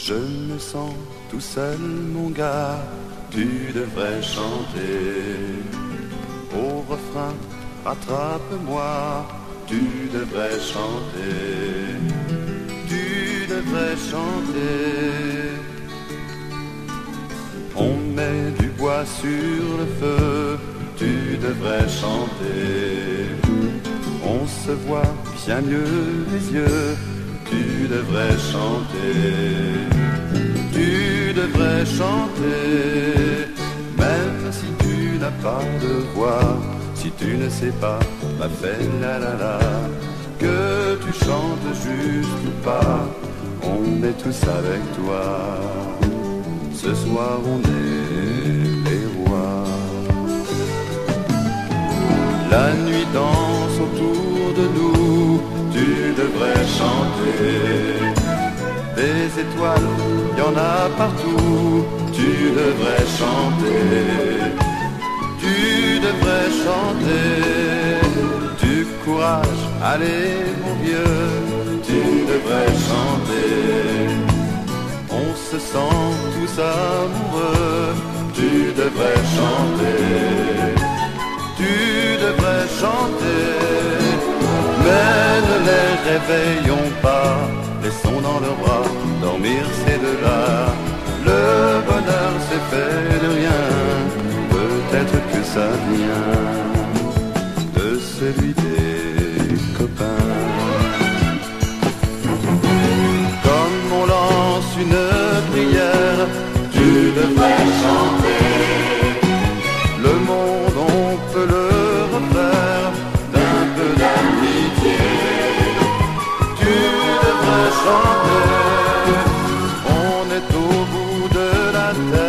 Je me sens tout seul, mon gars, tu devrais chanter. Au refrain, rattrape-moi, tu devrais chanter. Tu devrais chanter. On met du bois sur le feu, tu devrais chanter. On se voit bien mieux les yeux, tu devrais chanter. Tu devrais chanter, même si tu n'as pas de voix, si tu ne sais pas, ma fait la la la, que tu chantes juste ou pas, on est tous avec toi. Ce soir on est les rois. La nuit danse autour de nous, tu devrais chanter. Des étoiles, y en a partout, tu devrais chanter. Tu devrais chanter. Du courage, allez mon vieux, tu devrais chanter. On se sent tous amoureux, tu devrais chanter. Tu devrais chanter, mais ne les réveillons pas, laissons dans leurs bras dormir ces deux-là. Le bonheur c'est fait de rien, peut-être que ça vient de celui des copains. Comme on lance une prière, tu devrais chanter. Le monde on peut le refaire d'un peu d'amitié. Tu devrais chanter, on est au bout de la terre.